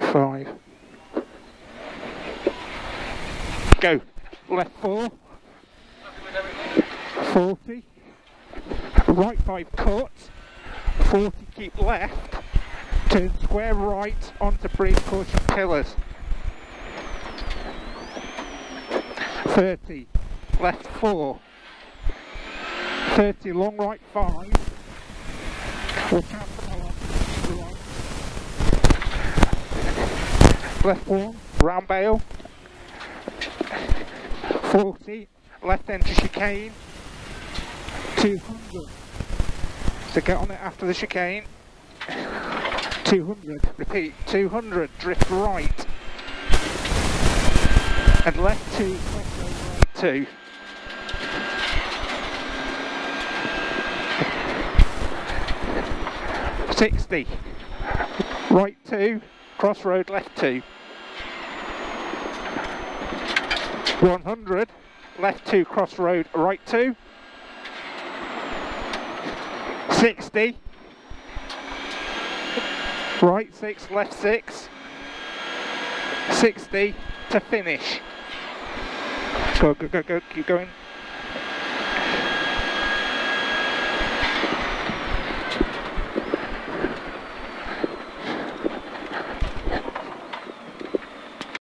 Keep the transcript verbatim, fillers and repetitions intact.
five. Go. Left four. forty. Right five cut. forty keep left. Turn square right onto brake caution pillars. thirty. Left four. thirty long right five. Watch out for the right. Left one. Round bail. forty. Left into chicane. two hundred. So get on it after the chicane. two hundred. Repeat. two hundred. Drift right. And left two. Right two. sixty. Right two. Crossroad left two. one hundred. Left two crossroad right two. sixty. Right six, left six. sixty to finish. Go, go, go, go, keep going.